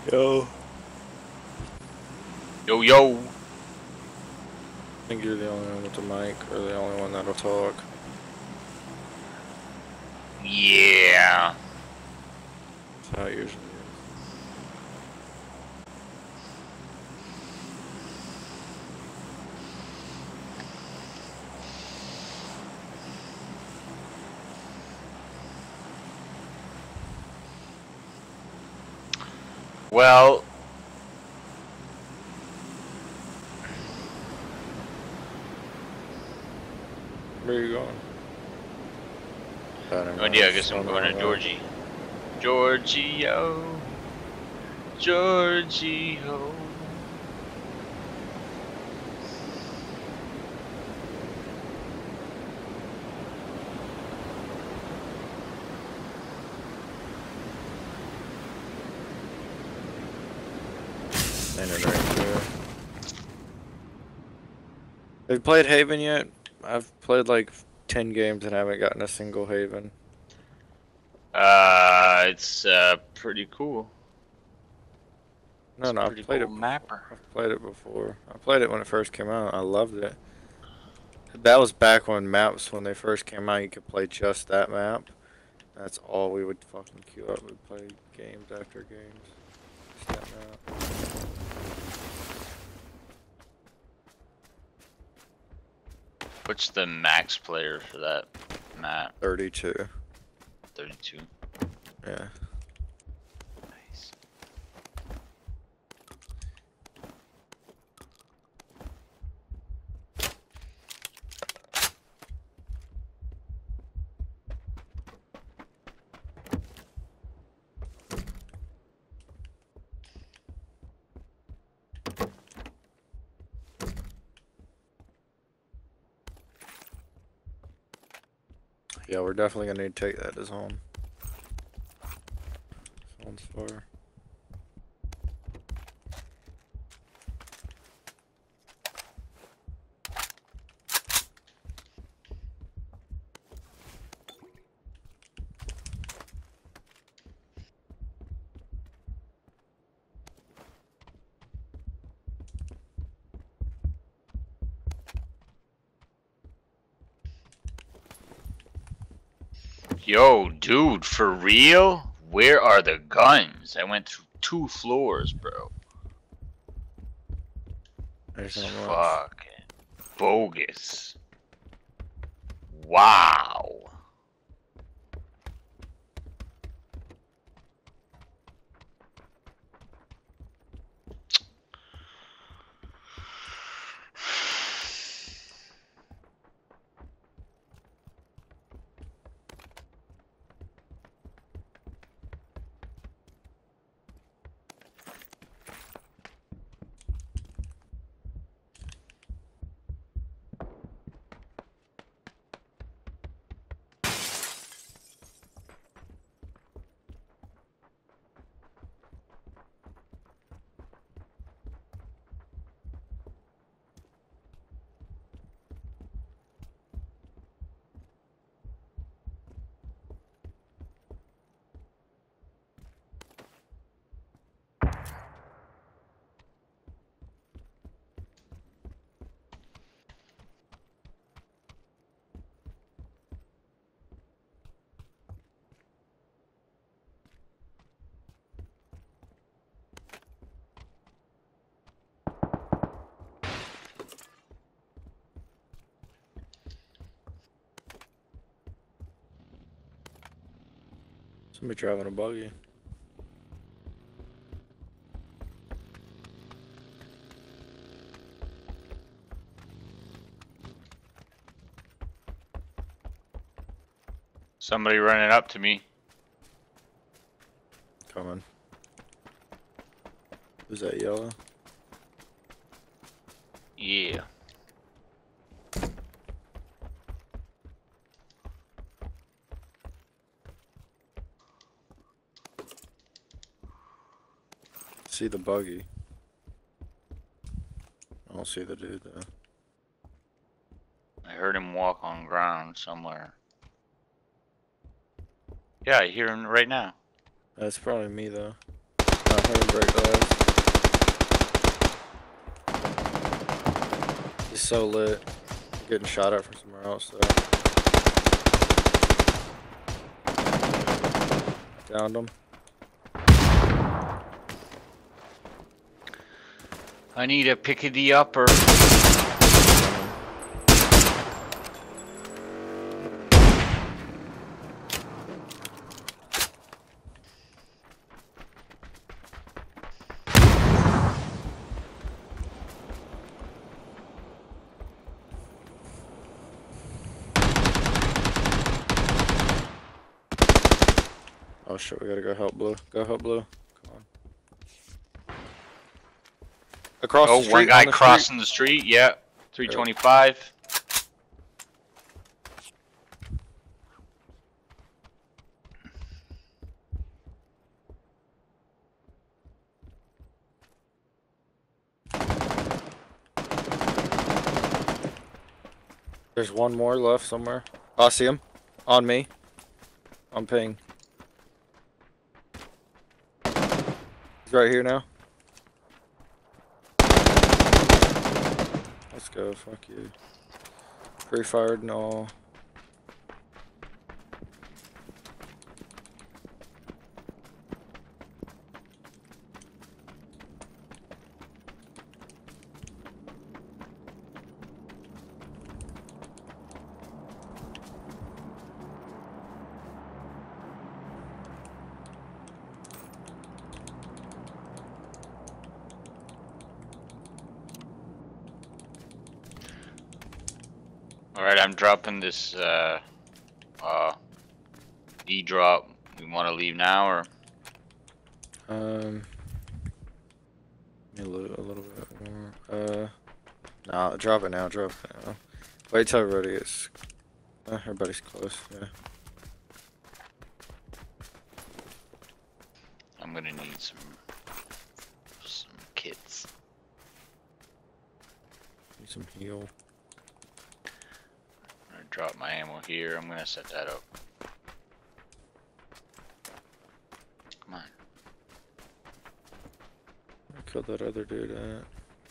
Yo. Yo, yo. I think you're the only one with the mic, or the only one that'll talk. Yeah. That's how it usually is. Well, Where are you going? no idea. I guess I'm going to Georgie. Giorgio. Giorgio. Standing right there. Have you played Haven yet? I've played like 10 games and haven't gotten a single Haven. It's pretty cool. No, no, I've Pretty played cool it. mapper. I've played it before. I played it when it first came out. I loved it. That was back when maps, when they first came out, you could play just that map. That's all we would fucking queue up. We'd play games after games. Just that map. What's the max player for that map? 32. 32. Yeah. Nice. Yeah, we're definitely gonna need to take that as home. Sounds far. Yo, dude, for real? Where are the guns? I went through 2 floors, bro. There's It's not much. fucking bogus. Wow. Somebody driving a buggy. Somebody running up to me. Coming. Who's that yellow? Yeah. See the buggy. I don't see the dude though. I heard him walk on ground somewhere. Yeah, I hear him right now. That's probably me though. Handbrake glass. He's so lit. Getting shot at from somewhere else, though. Downed him. I need a pick of the upper. Oh shit, we gotta go help Blue. Go help Blue. Come on. Across the Oh, street. one guy on the crossing the street. Yeah, 325. There's one more left somewhere. Oh, I see him. On me. On ping. He's right here now. Let's go. Fuck you. Pre-fired and all. Alright, I'm dropping this D-drop. We want to leave now, or? A little bit more. Nah, drop it now, drop it now. Wait till everybody gets... everybody's close, yeah. I'm gonna need some kits. Need some heal. I'm gonna drop my ammo here. I'm gonna set that up. Come on. I killed that other dude at...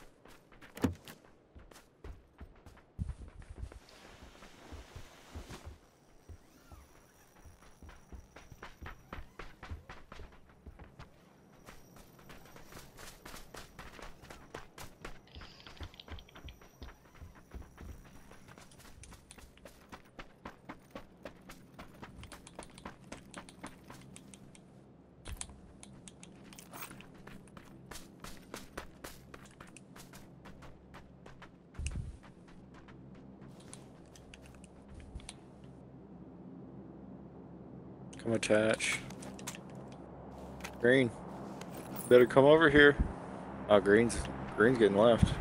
Come attach. Green. Better come over here. Oh, Green's getting left.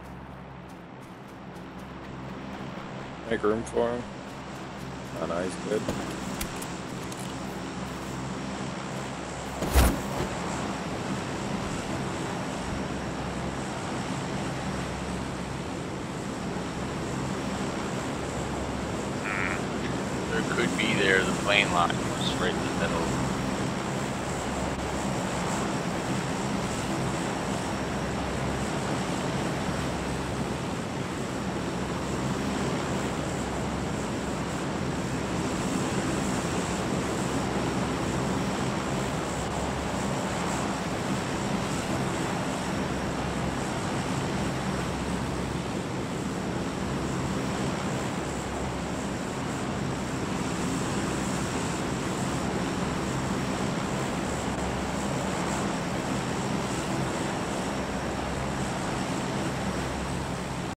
Make room for him. Oh no, he's good. There could be there the plane line.